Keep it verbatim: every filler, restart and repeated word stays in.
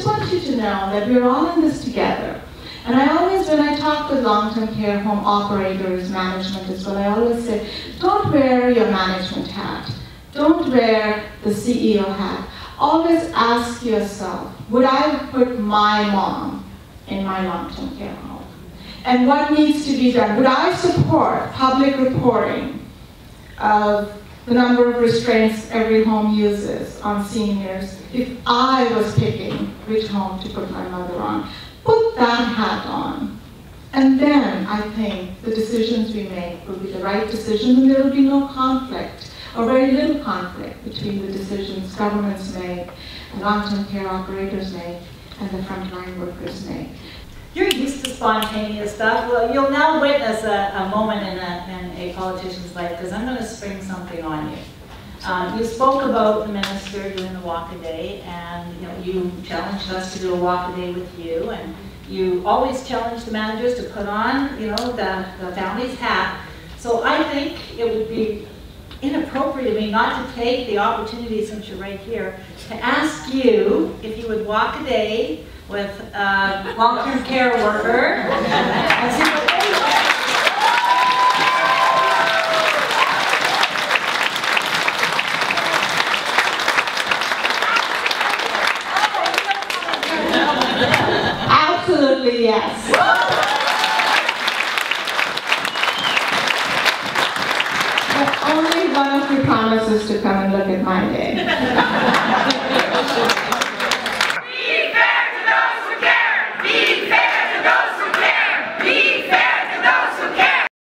just want you to know that we're all in this together. And I always, when I talk with long-term care home operators, management as well, I always say, don't wear your management hat. Don't wear the C E O hat. Always ask yourself, would I put my mom in my long-term care home? And what needs to be done? Would I support public reporting of the number of restraints every home uses on seniors if I was picking which home to put my mother on? Put that hat on. And then I think the decisions we make will be the right decisions, and there will be no conflict, or very little conflict, between the decisions governments make, long-term care operators make, and the frontline workers make. You're used to spontaneous stuff. Well, you'll now witness a, a moment in a, in a politician's life, because I'm going to spring something on you. Um, you spoke about the minister doing the walk a day, and you know you challenged us to do a walk a day with you, and you always challenge the managers to put on, you know, the, the family's hat. So I think it would be inappropriate of me not to take the opportunity, since you're right here, to ask you if you would walk a day with a long-term care worker and see what they do. Absolutely, yes. But only one of you promises to come and look at my day.